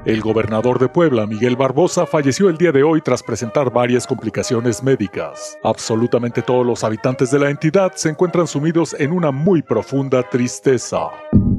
El gobernador de Puebla, Miguel Barbosa, falleció el día de hoy tras presentar varias complicaciones médicas. Absolutamente todos los habitantes de la entidad se encuentran sumidos en una muy profunda tristeza.